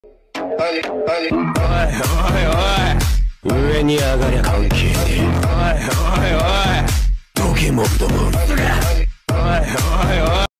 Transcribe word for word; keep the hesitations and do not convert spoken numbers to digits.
おいおいおい、上に上がりゃ関係ねえ。おいおいおい、どけモブども。